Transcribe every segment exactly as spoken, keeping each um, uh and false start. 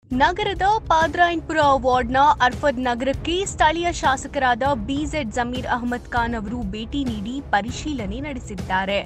ನಗರದ ಪಾದ್ರಾಯನ್ಪುರ ವಾರ್ಡ್ನ ಅರ್ಫದ್ ನಗರಕ್ಕೆ ಸ್ಥಳೀಯ ಶಾಸಕರಾದ ಬಿಜೆಡ್ ಜಮೀರ್ ಅಹಮದ್ ಖಾನ್ ಅವರು ಭೇಟಿ ನೀಡಿ ಪರಿಶೀಲನೆ ನಡೆಸಿದ್ದಾರೆ.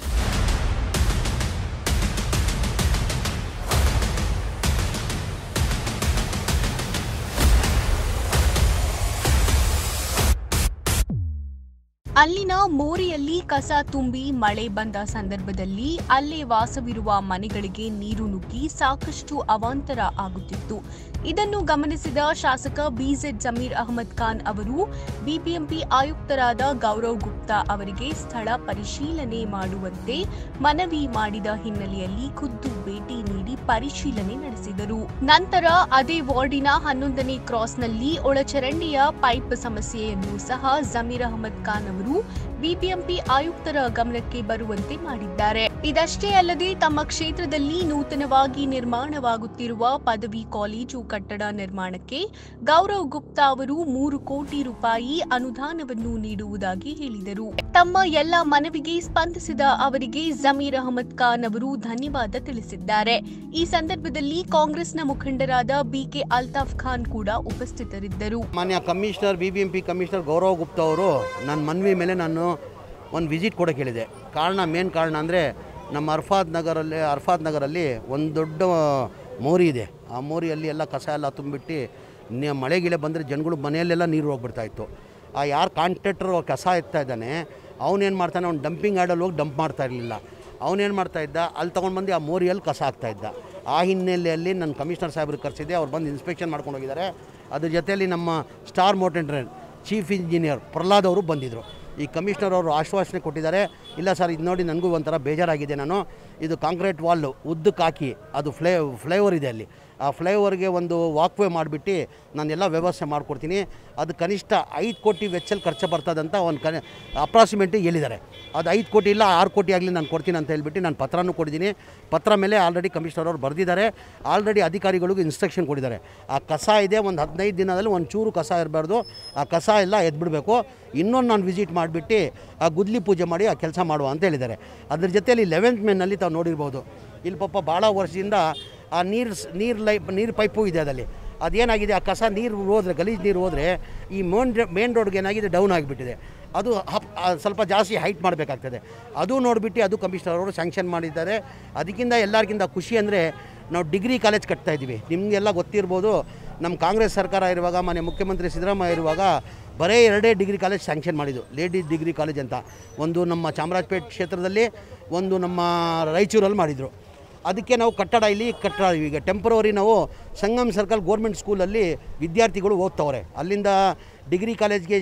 ಅಲ್ಲಿನ ಮೋರಿಯಲ್ಲಿ ಕಸ ತುಂಬಿ ಮಳೆ ಬಂದ ಸಂದರ್ಭದಲ್ಲಿ ಅಲ್ಲೇ ವಾಸವಿರುವ ಮನೆಗಳಿಗೆ ನೀರು ನುಗ್ಗಿ ಸಾಕಷ್ಟು ಅವಾಂತರ ಆಗುತ್ತಿತ್ತು. ಇದನ್ನು ಗಮನಿಸಿದ ಶಾಸಕ ಬಿಜೆಡ್ ಜಮೀರ್ ಅಹಮದ್ ಖಾನ್ ಅವರು ಬಿಬಿಎಂಪಿ ಆಯುಕ್ತರಾದ ಗೌರವ್ ಗುಪ್ತಾ ಅವರಿಗೆ ಸ್ಥಳ ಪರಿಶೀಲನೆ ಮಾಡುವಂತೆ ಮನವಿ ಮಾಡಿದ ಹಿನ್ನೆಲೆಯಲ್ಲಿ ಖುದ್ದು ಭೇಟಿ ನೀಡಿ ಪರಿಶೀಲನೆ ನಡೆಸಿದರು. ನಂತರ ಅದೇ ವಾರ್ಡಿನ ಹನ್ನೊಂದನೇ ಕ್ರಾಸ್ನಲ್ಲಿ ಒಳಚರಂಡಿಯ ಪೈಪ್ ಸಮಸ್ಯೆಯನ್ನು ಸಹ ಜಮೀರ್ ಅಹಮದ್ ಖಾನ್ ಅವರು ಬಿಬಿಎಂಪಿ ಆಯುಕ್ತರ ಗಮನಕ್ಕೆ ಬರುವಂತೆ ಮಾಡಿದ್ದಾರೆ. ಇದಷ್ಟೇ ಅಲ್ಲದೆ ತಮ್ಮ ಕ್ಷೇತ್ರದಲ್ಲಿ ನೂತನವಾಗಿ ನಿರ್ಮಾಣವಾಗುತ್ತಿರುವ ಪದವಿ ಕಾಲೇಜು ಕಟ್ಟಡ ನಿರ್ಮಾಣಕ್ಕೆ ಗೌರವ್ ಗುಪ್ತಾ ಅವರು ಮೂರು ಕೋಟಿ ರೂಪಾಯಿ ಅನುದಾನವನ್ನು ನೀಡುವುದಾಗಿ ಹೇಳಿದರು. ತಮ್ಮ ಎಲ್ಲ ಮನವಿಗೆ ಸ್ಪಂದಿಸಿದ ಅವರಿಗೆ ಜಮೀರ್ ಅಹಮದ್ ಖಾನ್ ಅವರು ಧನ್ಯವಾದ ತಿಳಿಸಿದ್ದಾರೆ. ಈ ಸಂದರ್ಭದಲ್ಲಿ ಕಾಂಗ್ರೆಸ್ನ ಮುಖಂಡರಾದ ಬಿಕೆ ಅಲ್ತಾಫ್ ಖಾನ್ ಕೂಡ ಉಪಸ್ಥಿತರಿದ್ದರು. ಮಾನ್ಯ commissioner BBMP commissioner Gaurav Gupta ಅವರು ನನ್ನ ಮನವಿ ಮೇಲೆ ನಾನು ಒಂದು ವಿಸಿಟ್ ಕೊಡೋಕೆ ಹೇಳಿದೆ. ಕಾರಣ ಮೇನ್ ಕಾರಣ ಅಂದರೆ ನಮ್ಮ ಅರ್ಫಾದ್ ನಗರಲ್ಲಿ ಅರ್ಫಾದ್ ನಗರಲ್ಲಿ ಒಂದು ದೊಡ್ಡ ಮೋರಿ ಇದೆ. ಆ ಮೋರಿಯಲ್ಲಿ ಎಲ್ಲ ಕಸ ಎಲ್ಲ ತುಂಬಿಟ್ಟು ಮಳೆಗಿಳೆ ಬಂದರೆ ಜನಗಳು ಮನೆಯಲ್ಲೆಲ್ಲ ನೀರು ಹೋಗ್ಬಿಡ್ತಾಯಿತ್ತು. ಆ ಯಾರು ಕಾಂಟ್ರಾಕ್ಟರ್ ಕಸ ಎತ್ತಾ ಇದ್ದಾನೆ ಅವನೇನು ಮಾಡ್ತಾನೆ, ಅವ್ನು ಡಂಪಿಂಗ್ ಯಾರ್ಡಲ್ಲಿ ಹೋಗಿ ಡಂಪ್ ಮಾಡ್ತಾ ಇರಲಿಲ್ಲ. ಅವನೇನು ಮಾಡ್ತಾಯಿದ್ದ, ಅಲ್ಲಿ ತೊಗೊಂಡು ಬಂದು ಆ ಮೋರಿಯಲ್ಲಿ ಕಸ ಹಾಕ್ತಾಯಿದ್ದ. ಆ ಹಿನ್ನೆಲೆಯಲ್ಲಿ ನನ್ನ ಕಮಿಷನರ್ ಸಾಹೇಬ್ರಿಗೆ ಕರೆಸಿದೆ. ಅವ್ರು ಬಂದು ಇನ್ಸ್ಪೆಕ್ಷನ್ ಮಾಡ್ಕೊಂಡು ಹೋಗಿದ್ದಾರೆ. ಅದ್ರ ಜೊತೆಯಲ್ಲಿ ನಮ್ಮ star motor train chief engineer Prahlad ಅವರು ಬಂದಿದ್ದರು. ಈ ಕಮಿಷನರ್ ಅವರು ಆಶ್ವಾಸನೆ ಕೊಟ್ಟಿದ್ದಾರೆ. ಇಲ್ಲ ಸರ್, ಇದು ನೋಡಿ ನನಗೂ ಒಂಥರ ಬೇಜಾರಾಗಿದೆ. ನಾನು ಇದು ಕಾಂಕ್ರೀಟ್ ವಾಲ್ ಉದ್ದಕ್ಕೆ ಹಾಕಿ ಅದು ಫ್ಲೈ ಫ್ಲೈಓವರ್ ಇದೆ, ಅಲ್ಲಿ ಆ ಫ್ಲೈಓವರ್ಗೆ ಒಂದು ವಾಕ್ವೇ ಮಾಡಿಬಿಟ್ಟು ನಾನೆಲ್ಲ ವ್ಯವಸ್ಥೆ ಮಾಡಿಕೊಡ್ತೀನಿ. ಅದು ಕನಿಷ್ಠ ಐದು ಕೋಟಿ ವೆಚ್ಚಲ್ಲಿ ಖರ್ಚು ಬರ್ತದಂತ ಒಂದು ಕನೆ ಅಪ್ರಾಕ್ಸಿಮೇಟ್ಲಿ ಹೇಳಿದ್ದಾರೆ. ಅದು ಐದು ಕೋಟಿ ಇಲ್ಲ ಆರು ಕೋಟಿ ಆಗಲಿ ನಾನು ಕೊಡ್ತೀನಿ ಅಂತ ಹೇಳ್ಬಿಟ್ಟು ನಾನು ಪತ್ರನೂ ಕೊಟ್ಟಿದ್ದೀನಿ. ಪತ್ರ ಮೇಲೆ ಆಲ್ರೆಡಿ ಕಮಿಷನರ್ ಅವರು ಬರೆದಿದ್ದಾರೆ. ಆಲ್ರೆಡಿ ಅಧಿಕಾರಿಗಳಿಗೂ ಇನ್ಸ್ಟ್ರಕ್ಷನ್ ಕೊಟ್ಟಿದ್ದಾರೆ. ಆ ಕಸ ಇದೆ, ಒಂದು ಹದಿನೈದು ದಿನದಲ್ಲಿ ಒಂದು ಚೂರು ಕಸ ಇರಬಾರ್ದು, ಆ ಕಸ ಎಲ್ಲ ಎದ್ಬಿಡಬೇಕು. ಇನ್ನೊಂದು ನಾನು ವಿಸಿಟ್ ಮಾಡಿಬಿಟ್ಟು ಆ ಗುದ್ಲಿ ಪೂಜೆ ಮಾಡಿ ಆ ಕೆಲಸ ಮಾಡುವ ಅಂತ ಹೇಳಿದ್ದಾರೆ. ಅದ್ರ ಜೊತೆಯಲ್ಲಿ ಲೆವೆಂತ್ ಮೇನಲ್ಲಿ ತಾವು ನೋಡಿರ್ಬೋದು, ಇಲ್ಲಿ ಪಾಪ ಭಾಳ ವರ್ಷದಿಂದ ಆ ನೀರು ನೀರು ಲೈ ನೀರು ಪೈಪು ಇದೆ. ಅದಲ್ಲಿ ಅದೇನಾಗಿದೆ, ಆ ಕಸ ನೀರು ಹೋದರೆ ಗಲೀಜು ನೀರು ಹೋದರೆ ಈ ಮೇನ್ ಮೇನ್ ರೋಡ್ಗೆ ಏನಾಗಿದೆ, ಡೌನ್ ಆಗಿಬಿಟ್ಟಿದೆ. ಅದು ಹಪ್ ಸ್ವಲ್ಪ ಜಾಸ್ತಿ ಹೈಟ್ ಮಾಡಬೇಕಾಗ್ತದೆ. ಅದು ನೋಡಿಬಿಟ್ಟು ಅದು ಕಮಿಷನರ್ ಅವರು ಸ್ಯಾಂಕ್ಷನ್ ಮಾಡಿದ್ದಾರೆ. ಅದಕ್ಕಿಂತ ಎಲ್ಲರಿಗಿಂತ ಖುಷಿ ಅಂದರೆ ನಾವು ಡಿಗ್ರಿ ಕಾಲೇಜ್ ಕಟ್ತಾಯಿದ್ದೀವಿ. ನಿಮಗೆಲ್ಲ ಗೊತ್ತಿರ್ಬೋದು, ನಮ್ಮ ಕಾಂಗ್ರೆಸ್ ಸರ್ಕಾರ ಇರುವಾಗ ಮನೆ ಮುಖ್ಯಮಂತ್ರಿ ಸಿದ್ದರಾಮಯ್ಯ ಇರುವಾಗ ಬರೀ ಎರಡೇ ಡಿಗ್ರಿ ಕಾಲೇಜ್ ಸ್ಯಾಂಕ್ಷನ್ ಮಾಡಿದ್ದು, ಲೇಡೀಸ್ ಡಿಗ್ರಿ ಕಾಲೇಜ್ ಅಂತ. ಒಂದು ನಮ್ಮ ಚಾಮರಾಜಪೇಟೆ ಕ್ಷೇತ್ರದಲ್ಲಿ, ಒಂದು ನಮ್ಮ ರಾಯಚೂರಲ್ಲಿ ಮಾಡಿದರು. ಅದಕ್ಕೆ ನಾವು ಕಟ್ಟಡ ಇಲ್ಲಿ ಕಟ್ಟಡ ಈಗ ಟೆಂಪ್ರವರಿ ನಾವು ಸಂಗಮ್ ಸರ್ಕಲ್ ಗೋರ್ಮೆಂಟ್ ಸ್ಕೂಲಲ್ಲಿ ವಿದ್ಯಾರ್ಥಿಗಳು ಓದ್ತವ್ರೆ. ಅಲ್ಲಿಂದ ಡಿಗ್ರಿ ಕಾಲೇಜ್ಗೆ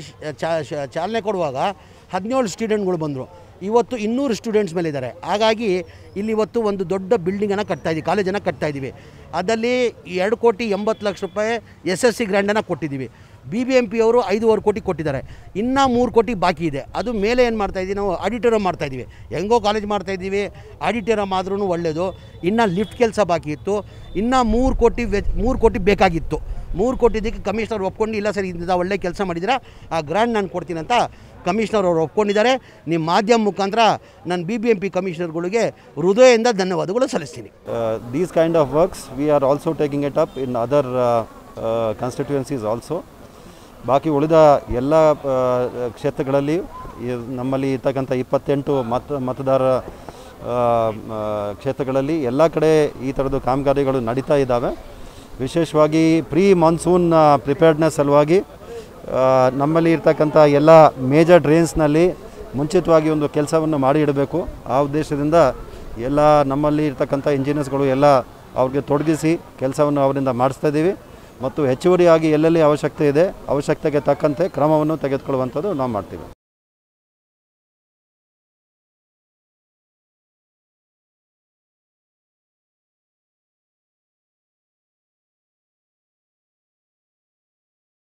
ಚಾಲನೆ ಕೊಡುವಾಗ ಹದಿನೇಳು ಸ್ಟೂಡೆಂಟ್ಗಳು ಬಂದರು. ಇವತ್ತು ಇನ್ನೂರು ಸ್ಟೂಡೆಂಟ್ಸ್ ಮೇಲೆ ಇದ್ದಾರೆ. ಹಾಗಾಗಿ ಇಲ್ಲಿ ಇವತ್ತು ಒಂದು ದೊಡ್ಡ ಬಿಲ್ಡಿಂಗನ್ನು ಕಟ್ತಾಯಿದ್ದೀವಿ, ಕಾಲೇಜನ್ನು ಕಟ್ತಾಯಿದ್ದೀವಿ. ಅದರಲ್ಲಿ ಎರಡು ಕೋಟಿ ಎಂಬತ್ತು ಲಕ್ಷ ರೂಪಾಯಿ ಎಸ್ ಎಸ್ ಸಿ ಗ್ರ್ಯಾಂಡನ್ನು ಕೊಟ್ಟಿದ್ದೀವಿ. ಬಿ ಬಿ ಎಂ ಪಿ ಅವರು ಐದೂವರೆ ಕೋಟಿ ಕೊಟ್ಟಿದ್ದಾರೆ. ಇನ್ನೂ ಮೂರು ಕೋಟಿ ಬಾಕಿ ಇದೆ. ಅದು ಮೇಲೆ ಏನು ಮಾಡ್ತಾಯಿದ್ದೀವಿ, ನಾವು ಆಡಿಟೋರಿಯಂ ಮಾಡ್ತಾಯಿದ್ದೀವಿ. ಹೆಂಗೋ ಕಾಲೇಜ್ ಮಾಡ್ತಾಯಿದ್ದೀವಿ, ಆಡಿಟೋರಿಯಂ ಆದ್ರೂ ಒಳ್ಳೆಯದು. ಇನ್ನು ಲಿಫ್ಟ್ ಕೆಲಸ ಬಾಕಿ ಇತ್ತು. ಇನ್ನೂ ಮೂರು ಕೋಟಿ ವೆ ಮೂರು ಕೋಟಿ ಬೇಕಾಗಿತ್ತು. ಮೂರು ಕೋಟಿದ್ದಕ್ಕೆ ಕಮಿಷನರ್ ಒಪ್ಕೊಂಡು, ಇಲ್ಲ ಸರ್ ಇಂಥ ಒಳ್ಳೆ ಕೆಲಸ ಮಾಡಿದ್ದೀರಾ, ಆ ಗ್ರ್ಯಾಂಡ್ ನಾನು ಕೊಡ್ತೀನಿ ಅಂತ ಕಮಿಷನರ್ ಅವರು ಒಪ್ಕೊಂಡಿದ್ದಾರೆ. ನಿಮ್ಮ ಮಾಧ್ಯಮ ಮುಖಾಂತರ ನಾನು ಬಿ ಬಿ ಎಂ ಪಿ ಕಮಿಷನರ್ಗಳಿಗೆ ಹೃದಯದಿಂದ ಧನ್ಯವಾದಗಳು ಸಲ್ಲಿಸ್ತೀನಿ. These kind of works we are also taking it up in other constituencies also. ಬಾಕಿ ಉಳಿದ ಎಲ್ಲ ಕ್ಷೇತ್ರಗಳಲ್ಲಿ ನಮ್ಮಲ್ಲಿ ಇರ್ತಕ್ಕಂಥ ಇಪ್ಪತ್ತೆಂಟು ಮತ ಮತದಾರ ಕ್ಷೇತ್ರಗಳಲ್ಲಿ ಎಲ್ಲ ಕಡೆ ಈ ಥರದ್ದು ಕಾಮಗಾರಿಗಳು ನಡೀತಾ ಇದ್ದಾವೆ. ವಿಶೇಷವಾಗಿ ಪ್ರೀ ಮಾನ್ಸೂನ್ ಪ್ರಿಪೇರ್ಡ್ನೆಸ್ ಸಲುವಾಗಿ ನಮ್ಮಲ್ಲಿ ಇರ್ತಕ್ಕಂಥ ಎಲ್ಲ ಮೇಜರ್ ಡ್ರೈನ್ಸ್ನಲ್ಲಿ ಮುಂಚಿತವಾಗಿ ಒಂದು ಕೆಲಸವನ್ನು ಮಾಡಿ ಇಡಬೇಕು. ಆ ಉದ್ದೇಶದಿಂದ ಎಲ್ಲ ನಮ್ಮಲ್ಲಿ ಇರ್ತಕ್ಕಂಥ ಇಂಜಿನಿಯರ್ಸ್ಗಳು ಎಲ್ಲ ಅವ್ರಿಗೆ ತೊಡಗಿಸಿ ಕೆಲಸವನ್ನು ಅವರಿಂದ ಮಾಡಿಸ್ತಾ ಇದ್ದೀವಿ. ಮತ್ತು ಹೆಚ್ಚುವರಿಯಾಗಿ ಎಲ್ಲೆಲ್ಲಿ ಅವಶ್ಯಕತೆ ಇದೆ ಅವಶ್ಯಕತೆಗೆ ತಕ್ಕಂತೆ ಕ್ರಮವನ್ನು ತೆಗೆದುಕೊಳ್ಳುವಂಥದ್ದು ನಾವು ಮಾಡ್ತೀವಿ.